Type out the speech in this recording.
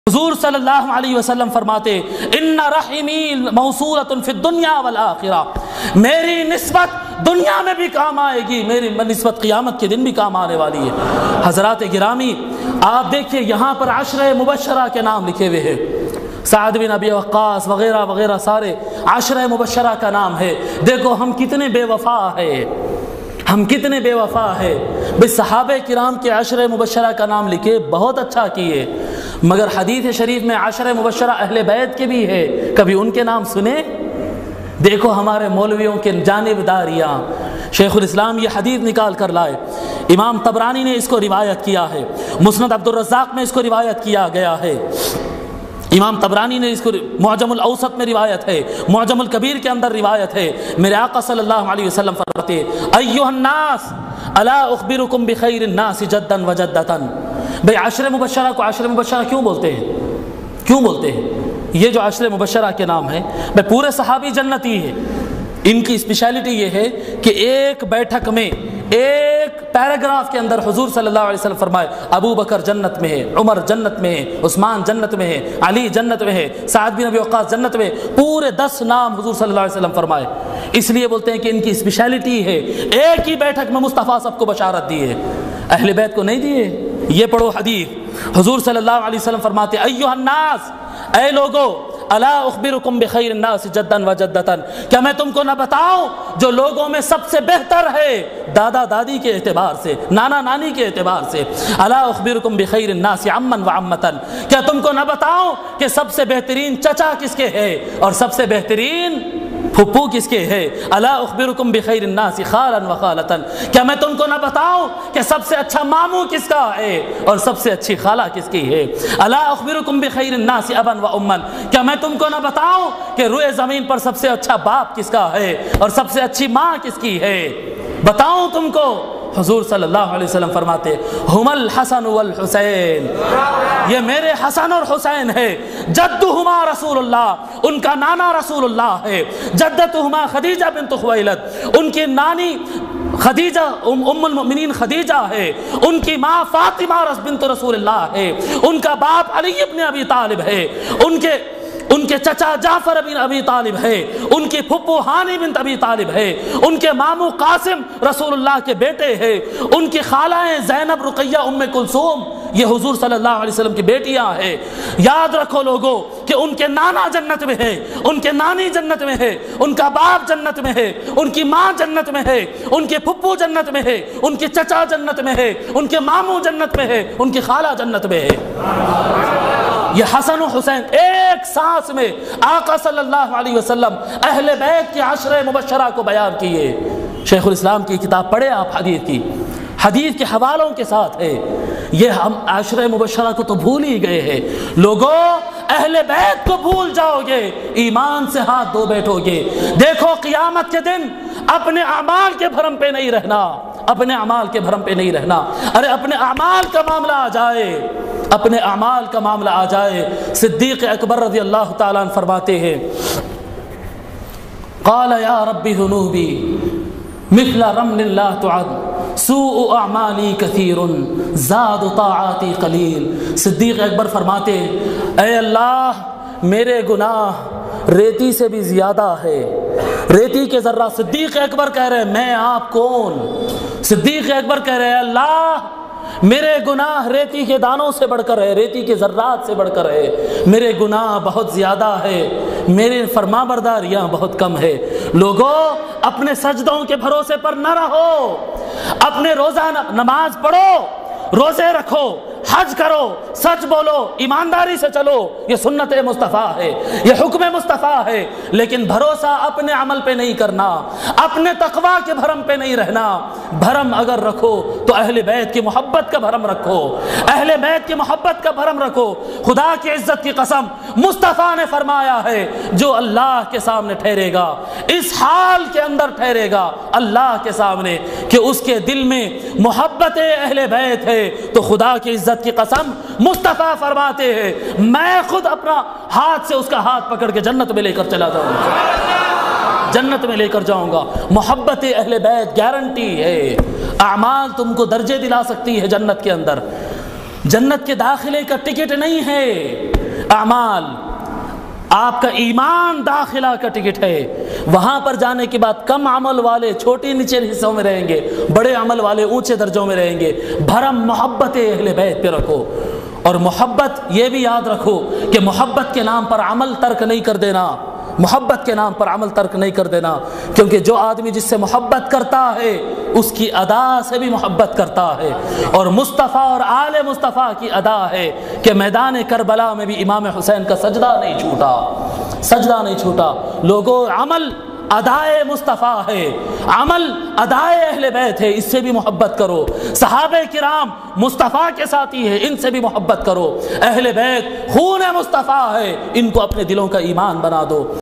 حضور صلی اللہ علیہ وسلم فرماتے ان رحمی موصولۃ فی الدنیا والآخرہ، میری نسبت دنیا میں بھی کام آئے گی، میری نسبت قیامت کے دن بھی کام آنے والی ہے۔ حضرات گرامی، آپ دیکھیے یہاں پر عشرہ مبشرہ کے نام لکھے ہوئے ہیں، سعد بن ابی وقاص وغیرہ وغیرہ، سارے عشرہ مبشرہ کا نام ہے۔ دیکھو ہم کتنے بے وفا ہیں، ہم کتنے بے وفا ہیں۔ بھئی صحابہ کرام کے عشرہ مبشرہ کا نام لکھے، بہت اچھا کیے، مگر حدیث شریف میں عشرہ مبشرہ اہل بیت کے بھی ہے، کبھی ان کے نام سنے؟ دیکھو ہمارے مولویوں کے جانبداریاں، شیخ الاسلام یہ حدیث نکال کر لائے، امام طبرانی نے اس کو روایت کیا ہے، مسند عبدالرزاق میں اس کو روایت کیا گیا ہے، امام طبرانی نے اس کو معجم الاوسط میں روایت ہے، معجم الکبیر کے اندر روایت ہے۔ میرے آقا صلی اللہ علیہ وسلم فرماتے ایھا الناس الا اخبرکم بخیر الناس جدا وجدتا۔ بھئی عشر مبشرہ کو عشر مبشرہ کیوں بولتے ہیں؟ کیوں بولتے ہیں؟ یہ جو عشر مبشرہ کے نام ہے، بھئی پورے صحابی جنتی ہیں، ان کی اسپیشلٹی یہ ہے کہ ایک بیٹھک میں ایک پیراگراف کے اندر حضور صلی اللہ علیہ وسلم فرمائے ابو بکر جنت میں ہے، عمر جنت میں ہے، عثمان جنت میں ہے، علی جنت میں ہے، سعد بن ابی وقاص جنت میں، پورے 10 نام حضور صلی اللہ علیہ وسلم فرمائے۔ اس لیے بولتے ہیں کہ ان کی اسپیشلٹی ہے، ایک ہی بیٹھک میں مصطفیٰ سب کو بشارت دی ہے، اہل بیت کو نہیں دیے۔ یہ پڑھو حدیث، حضور صلی اللہ علیہ وسلم فرماتے ایھا الناس، اے لوگو، الا اخبرکم بخیر الناس جدا وجدتا، کیا میں تم کو نہ بتاؤں جو لوگوں میں سب سے بہتر ہے دادا دادی کے اعتبار سے، نانا نانی کے اعتبار سے؟ الا اخبرکم بخیر الناس عما وعمتا، کیا تم کو نہ بتاؤں کہ سب سے بہترین چچا کس کے ہے اور سب سے بہترین پھپھو کس کے ہے؟ الا اخبرکم بخیر الناس خالا وخالتا، کیا میں تم کو نہ بتاؤں کہ سب سے اچھا ماموں کس کا ہے اور سب سے اچھی خالہ کس کی ہے؟ الا اخبرکم بخیر الناس ابا واما، کیا میں تم کو نہ بتاؤں کہ روئے زمین پر سب سے اچھا باپ کس کا ہے اور سب سے اچھی ماں کس کی ہے؟ بتاؤں تم کو؟ حضور صلی اللہ علیہ وسلم فرماتے ہم الحسن والحسین، یہ میرے حسن اور حسین ہے، جدہما رسول اللہ، ان کا نانا رسول اللہ ہے، جدتہما خدیجہ بنت خویلد، ان کی نانی خدیجہ ام المؤمنین خدیجہ ہے، ان کی ماں فاطمہ بنت رسول اللہ ہے، ان کا باپ علی ابن ابی طالب ہے، ان کے چچا جعفر بن ابی طالب ہے، ان کی پھپھو ہانی بنت ابی طالب ہے، ان کے ماموں قاسم رسول اللہ کے بیٹے ہیں، ان کی خالائیں زینب رقیہ ام کلثوم یہ حضور صلی اللہ علیہ وسلم کی بیٹیاں ہیں۔ یاد رکھو لوگوں کہ ان کے نانا جنت میں ہے، ان کے نانی جنت میں ہے، ان کا باپ جنت میں ہے، ان کی ماں جنت میں ہے، ان کے پھپھو جنت میں ہے، ان کے چچا جنت میں ہے، ان کے ماموں جنت میں ہے، ان کی خالہ جنت میں ہے۔ یہ حسن و حسین ایک سانس میں آقا صلی اللہ علیہ وسلم اہل بیت کے عشرہ مبشرہ کو بیان کیے۔ شیخ الاسلام کی کتاب پڑھے آپ، حدیث کے حوالوں کے ساتھ ہے۔ یہ ہم عشرہ مبشرہ کو تو بھول ہی گئے ہیں۔ لوگوں اہل بیت کو بھول جاؤ گے، ایمان سے ہاتھ دھو بیٹھو گے۔ دیکھو قیامت کے دن اپنے اعمال کے بھرم پہ نہیں رہنا، اپنے اعمال کے بھرم پہ نہیں رہنا۔ ارے اپنے اعمال کا معاملہ آ جائے، اپنے اعمال کا معاملہ آ جائے۔ صدیق اکبر رضی اللہ تعالیٰ عنہ فرماتے ہیں قال یا رب ذنوبی مثل رمل لا تعد سوء اعمالی کثیر زاد طاعاتی قلیل۔ صدیق اکبر فرماتے اے اللہ میرے گناہ ریتی سے بھی زیادہ ہے، ریتی کے ذرہ۔ صدیق اکبر کہہ رہے میں آپ کون؟ صدیق اکبر کہہ رہے اللہ میرے گناہ ریتی کے دانوں سے بڑھ کر ہے، ریتی کے ذرات سے بڑھ کر ہے، میرے گناہ بہت زیادہ ہے، میرے فرما برداریاں بہت کم ہے۔ لوگوں اپنے سجدوں کے بھروسے پر نہ رہو، اپنے روزانہ نماز پڑھو، روزے رکھو، حج کرو، سچ بولو، ایمانداری سے چلو، یہ سنت مصطفیٰ ہے، یہ حکم مصطفیٰ ہے، لیکن بھروسہ اپنے عمل پہ نہیں کرنا، اپنے تقویٰ کے بھرم پہ نہیں رہنا۔ بھرم اگر رکھو تو اہل بیت کی محبت کا بھرم رکھو، اہل بیت کی محبت کا بھرم رکھو۔ خدا کی عزت کی قسم مصطفیٰ نے فرمایا ہے جو اللہ کے سامنے ٹھہرے گا، اس حال کے اندر ٹھہرے گا اللہ کے سامنے کہ اس کے دل میں محبت اہل بیت ہے، تو خدا کی عزت کی قسم مصطفیٰ فرماتے ہیں میں خود اپنا ہاتھ سے اس کا ہاتھ پکڑ کے جنت میں لے کر چلا جاؤں گا، جنت میں لے کر جاؤں گا۔ محبت اہل بیت گارنٹی ہے۔ اعمال تم کو درجے دلا سکتی ہے جنت کے اندر، جنت کے داخلے کا ٹکٹ نہیں ہے۔ اعمال آپ کا ایمان داخلہ کا ٹکٹ ہے، وہاں پر جانے کے بعد کم عمل والے چھوٹے نیچے حصوں میں رہیں گے، بڑے عمل والے اونچے درجوں میں رہیں گے۔ بھرم محبت اہل بیت پہ رکھو، اور محبت یہ بھی یاد رکھو کہ محبت کے نام پر عمل ترک نہیں کر دینا، محبت کے نام پر عمل ترک نہیں کر دینا، کیونکہ جو آدمی جس سے محبت کرتا ہے اس کی ادا سے بھی محبت کرتا ہے، اور مصطفیٰ اور آل مصطفیٰ کی ادا ہے کہ میدان کربلا میں بھی امام حسین کا سجدہ نہیں چھوٹا، سجدہ نہیں چھوٹا۔ لوگوں، عمل ادائے مصطفیٰ ہے، عمل ادائے اہل بیت ہے، اس سے بھی محبت کرو۔ صحابہ کرام مصطفیٰ کے ساتھی ہے، ان سے بھی محبت کرو۔ اہل بیت خون مصطفیٰ ہے، ان کو اپنے دلوں کا ایمان بنا دو۔